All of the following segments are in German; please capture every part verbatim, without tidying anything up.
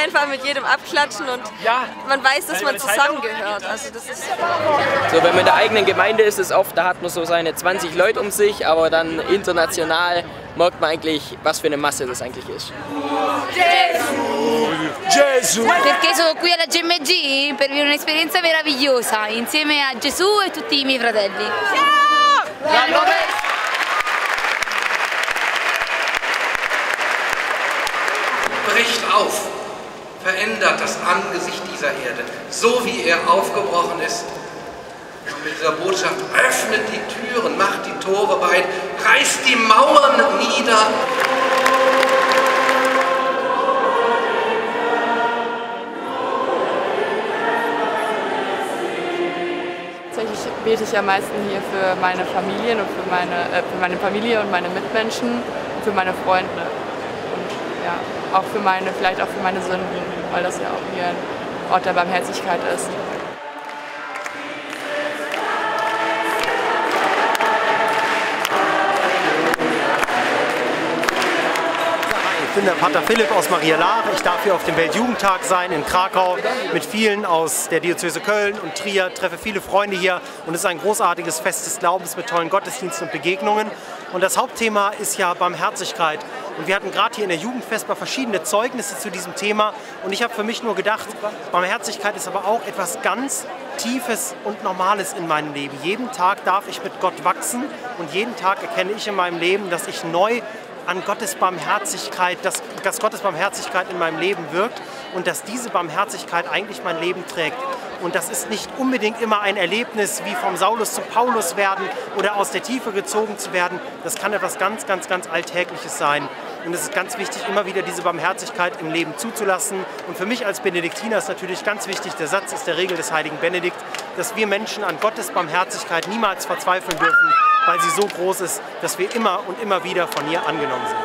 einfach mit jedem abklatschen und man weiß, dass man zusammengehört. Also das ist so, wenn man in der eigenen Gemeinde ist, ist oft, da hat man so seine zwanzig Leute um sich, aber dann international merkt man eigentlich, was für eine Masse das eigentlich ist. Gesù! Gesù! Perché sono qui alla G M G per vivere un'esperienza meravigliosa insieme a Gesù e tutti i miei fratelli. Bricht auf, verändert das Angesicht dieser Erde, so wie er aufgebrochen ist. Und mit dieser Botschaft öffnet die Türen, macht die Tore weit, reißt die Mauern nieder. Tatsächlich bete ich am meisten hier für meine Familien und für meine, äh, für meine Familie und meine Mitmenschen und für meine Freunde. Und ja, auch für meine, vielleicht auch für meine Sünden, weil das ja auch hier ein Ort der Barmherzigkeit ist. Ich bin der Pater Philipp aus Maria Laach. Ich darf hier auf dem Weltjugendtag sein in Krakau mit vielen aus der Diözese Köln und Trier, treffe viele Freunde hier und es ist ein großartiges Fest des Glaubens mit tollen Gottesdiensten und Begegnungen. Und das Hauptthema ist ja Barmherzigkeit. Und wir hatten gerade hier in der Jugendfestbar verschiedene Zeugnisse zu diesem Thema und ich habe für mich nur gedacht, Barmherzigkeit ist aber auch etwas ganz Tiefes und Normales in meinem Leben. Jeden Tag darf ich mit Gott wachsen und jeden Tag erkenne ich in meinem Leben, dass ich neu an Gottes Barmherzigkeit, dass, dass Gottes Barmherzigkeit in meinem Leben wirkt und dass diese Barmherzigkeit eigentlich mein Leben trägt. Und das ist nicht unbedingt immer ein Erlebnis, wie vom Saulus zum Paulus werden oder aus der Tiefe gezogen zu werden. Das kann etwas ganz, ganz, ganz Alltägliches sein. Und es ist ganz wichtig, immer wieder diese Barmherzigkeit im Leben zuzulassen. Und für mich als Benediktiner ist natürlich ganz wichtig, der Satz ist der Regel des heiligen Benedikt, dass wir Menschen an Gottes Barmherzigkeit niemals verzweifeln dürfen, weil sie so groß ist, dass wir immer und immer wieder von ihr angenommen sind.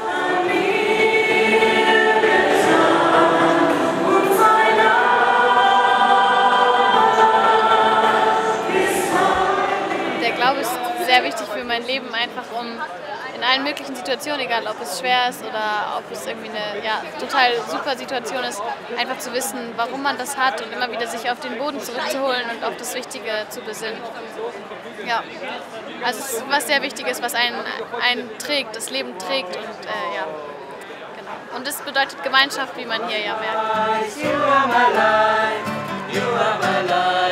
Der Glaube ist sehr wichtig für mein Leben, einfach um in allen möglichen Situationen, egal ob es schwer ist oder ob es irgendwie eine ja, total super Situation ist, einfach zu wissen, warum man das hat und immer wieder sich auf den Boden zurückzuholen und auf das Wichtige zu besinnen. Ja, also es ist was sehr Wichtiges, was einen, einen trägt, das Leben trägt und äh, ja, genau. Und das bedeutet Gemeinschaft, wie man hier ja merkt.